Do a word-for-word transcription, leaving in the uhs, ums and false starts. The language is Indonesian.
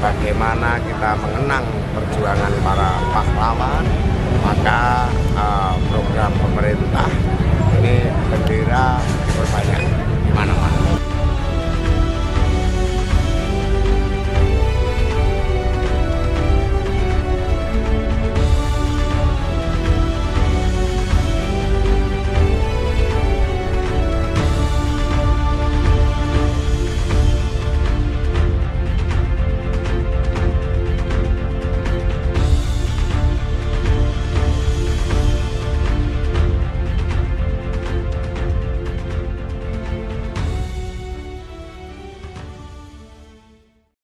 bagaimana kita mengenang perjuangan para pahlawan, maka uh, program pemerintah ini bendera diperbanyak.